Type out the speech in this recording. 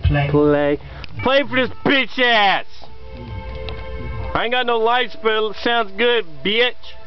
Play. Play for this bitch ass! I ain't got no lights, but it sounds good, bitch!